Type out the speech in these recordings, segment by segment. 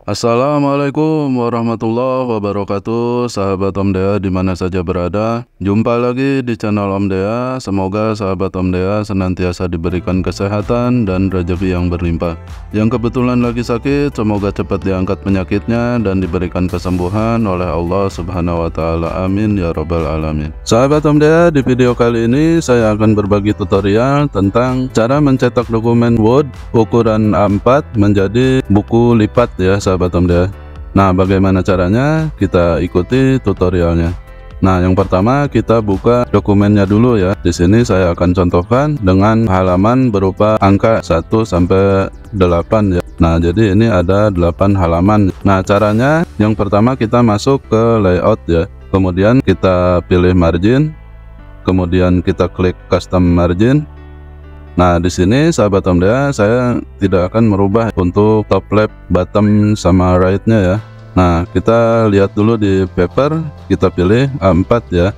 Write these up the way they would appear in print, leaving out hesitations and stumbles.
Assalamualaikum warahmatullahi wabarakatuh, sahabat Om Dea di mana saja berada. Jumpa lagi di channel Om Dea. Semoga sahabat Om Dea senantiasa diberikan kesehatan dan rezeki yang berlimpah. Yang kebetulan lagi sakit, semoga cepat diangkat penyakitnya dan diberikan kesembuhan oleh Allah Subhanahu wa Ta'ala. Amin ya Rabbal Alamin. Sahabat Om Dea, di video kali ini saya akan berbagi tutorial tentang cara mencetak dokumen Word ukuran A4 menjadi buku lipat ya, sahabat Om Dea. Nah, bagaimana caranya? Kita ikuti tutorialnya. Nah, yang pertama kita buka dokumennya dulu ya. Di sini saya akan contohkan dengan halaman berupa angka 1 sampai 8 ya. Nah, jadi ini ada 8 halaman. Nah, caranya yang pertama kita masuk ke layout ya. Kemudian kita pilih margin. Kemudian kita klik custom margin. Nah, di sini sahabat Om Dea, saya tidak akan merubah untuk top left, bottom sama right-nya ya. Nah, kita lihat dulu di paper, kita pilih A4 ya.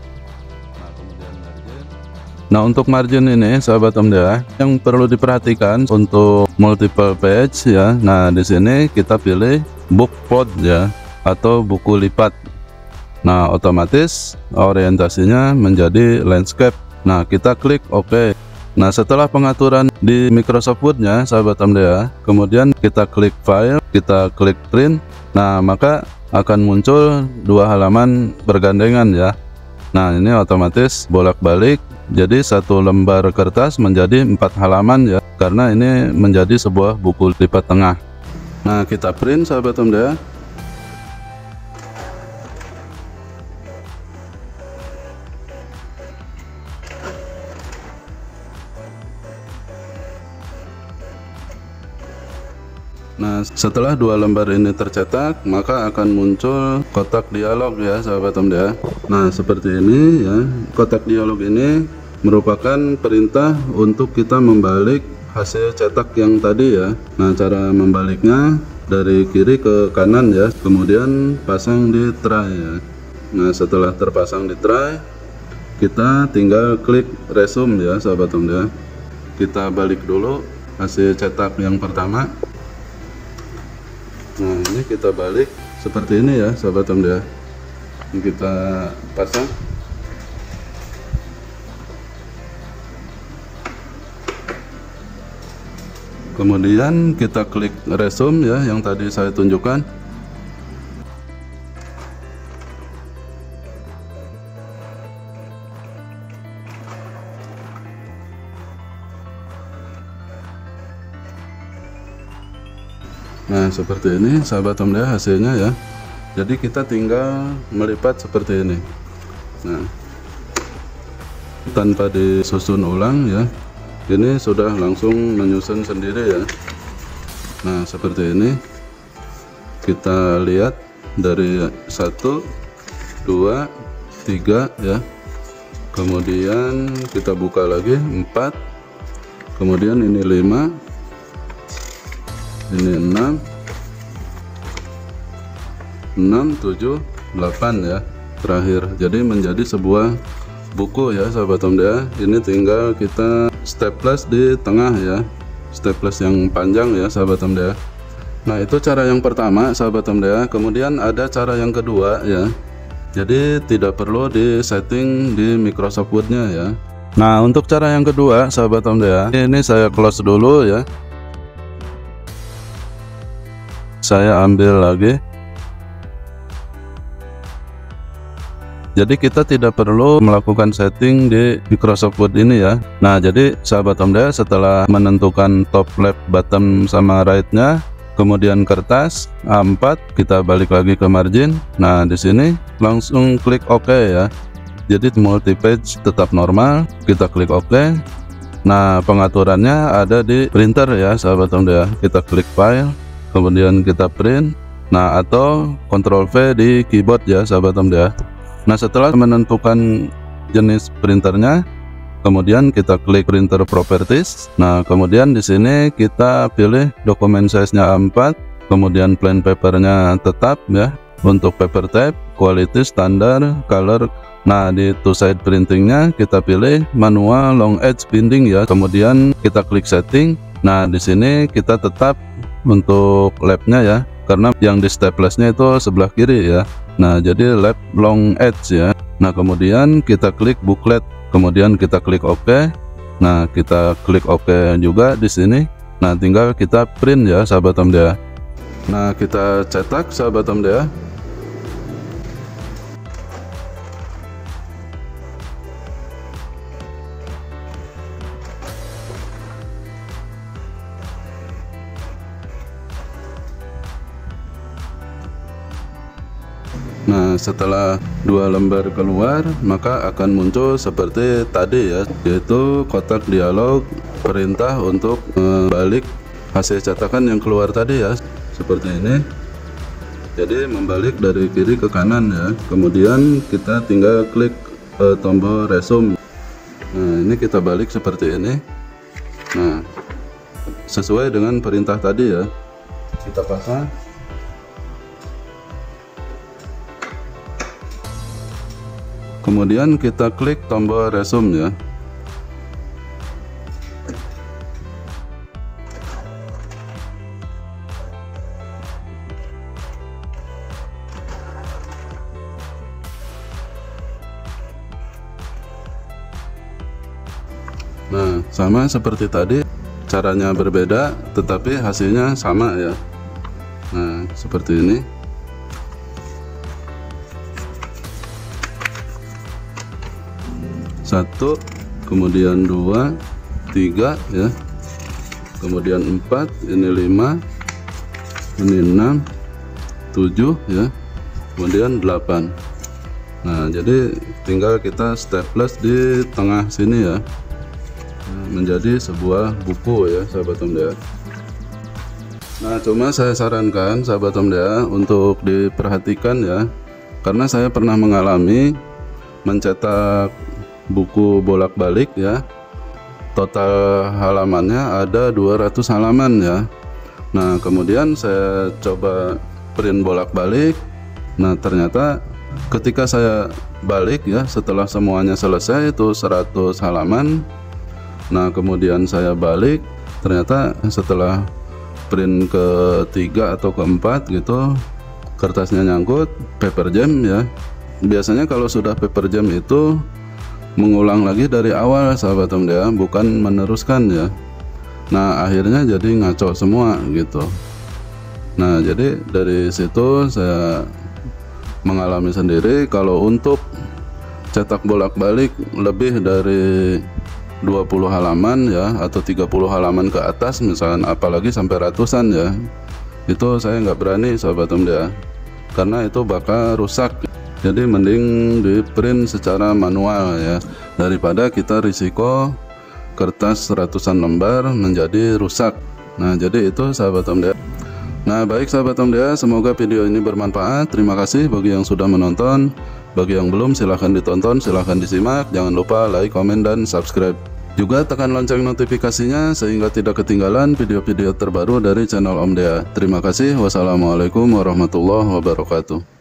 Nah, untuk margin ini sahabat Om Dea, yang perlu diperhatikan untuk multiple page ya. Nah, di sini kita pilih book fold ya, atau buku lipat. Nah, otomatis orientasinya menjadi landscape. Nah, kita klik OK. Nah, setelah pengaturan di Microsoft Word-nya, sahabat Om Dea, kemudian kita klik file, kita klik print. Nah, maka akan muncul dua halaman bergandengan ya. Nah, ini otomatis bolak-balik, jadi satu lembar kertas menjadi 4 halaman ya, karena ini menjadi sebuah buku lipat tengah. Nah, kita print sahabat Om Dea. Nah, setelah dua lembar ini tercetak, maka akan muncul kotak dialog ya, sahabat Om Dea. Nah, seperti ini ya. Kotak dialog ini merupakan perintah untuk kita membalik hasil cetak yang tadi ya. Nah, cara membaliknya dari kiri ke kanan ya. Kemudian pasang di tray ya. Nah, setelah terpasang di tray, kita tinggal klik resume ya, sahabat Om Dea. Kita balik dulu hasil cetak yang pertama. Nah, ini kita balik seperti ini ya, sahabat Om Dea. Ini kita pasang. Kemudian kita klik resume ya, yang tadi saya tunjukkan. Nah, seperti ini sahabat Om Dea hasilnya ya. Jadi kita tinggal melipat seperti ini. Nah, tanpa disusun ulang ya. Ini sudah langsung menyusun sendiri ya. Nah, seperti ini. Kita lihat dari 1, 2, 3 ya. Kemudian kita buka lagi 4. Kemudian ini 5. Ini 6, 7, 8 ya terakhir. Jadi menjadi sebuah buku ya, sahabat Om Dea. Ini tinggal kita staples di tengah ya, staples yang panjang ya, sahabat Om Dea. Nah, itu cara yang pertama, sahabat Om Dea. Kemudian ada cara yang kedua ya. Jadi tidak perlu di setting di Microsoft Word-nya ya. Nah, untuk cara yang kedua, sahabat Om Dea, ini saya close dulu ya. Saya ambil lagi. Jadi kita tidak perlu melakukan setting di Microsoft Word ini ya. Nah, jadi sahabat Om Dea, setelah menentukan top left, bottom sama right-nya, kemudian kertas A4, kita balik lagi ke margin. Nah, di sini langsung klik OK ya. Jadi multi page tetap normal, kita klik OK. Nah, pengaturannya ada di printer ya, sahabat Om Dea. Kita klik file, kemudian kita print. Nah, atau Ctrl V di keyboard ya, sahabat Om Dea. Nah, setelah menentukan jenis printernya, kemudian kita klik printer properties. Nah, kemudian di sini kita pilih dokumen size-nya A4, kemudian plain papernya tetap ya. Untuk paper type, quality, standar, color. Nah, di two side printingnya kita pilih manual long edge binding ya. Kemudian kita klik setting. Nah, di sini kita tetap untuk labnya ya. karena yang di staplesnya itu sebelah kiri ya. Nah, jadi left long edge ya. Nah, kemudian kita klik booklet, kemudian kita klik OK. Nah, kita klik OK juga di sini. Nah, tinggal kita print ya sahabat MDA. Nah, kita cetak sahabat MDA. Nah, setelah 2 lembar keluar, maka akan muncul seperti tadi ya, yaitu kotak dialog perintah untuk membalik hasil cetakan yang keluar tadi ya, seperti ini. Jadi membalik dari kiri ke kanan ya. Kemudian kita tinggal klik tombol resume. Nah, ini kita balik seperti ini. Nah, sesuai dengan perintah tadi ya, kita pasang. Kemudian kita klik tombol resume ya. Nah, sama seperti tadi, caranya berbeda tetapi hasilnya sama ya. Nah, seperti ini. Satu, kemudian 2, 3 ya, kemudian 4, ini 5, ini 6, 7 ya, kemudian 8. Nah, jadi tinggal kita staples di tengah sini ya, menjadi sebuah buku ya sahabat MDA. Nah, cuma saya sarankan sahabat MDA untuk diperhatikan ya, karena saya pernah mengalami mencetak buku bolak-balik ya, total halamannya ada 200 halaman ya. Nah, kemudian saya coba print bolak-balik. Nah, ternyata ketika saya balik ya, setelah semuanya selesai itu 100 halaman. Nah, kemudian saya balik, ternyata setelah print ke-3 atau ke-4 gitu, kertasnya nyangkut, paper jam ya. Biasanya kalau sudah paper jam itu mengulang lagi dari awal sahabat MDA, bukan meneruskan ya. Nah, akhirnya jadi ngaco semua gitu. Nah, jadi dari situ saya mengalami sendiri, kalau untuk cetak bolak-balik lebih dari 20 halaman ya, atau 30 halaman ke atas misalkan, apalagi sampai ratusan ya, itu saya nggak berani sahabat MDA, karena itu bakal rusak. Jadi mending di print secara manual ya, daripada kita risiko kertas ratusan lembar menjadi rusak. Nah, jadi itu sahabat MDA. Nah, baik sahabat MDA, semoga video ini bermanfaat. Terima kasih bagi yang sudah menonton. Bagi yang belum, silahkan ditonton, silahkan disimak. Jangan lupa like, komen, dan subscribe. Juga tekan lonceng notifikasinya sehingga tidak ketinggalan video-video terbaru dari channel Om Dea. Terima kasih. Wassalamualaikum warahmatullahi wabarakatuh.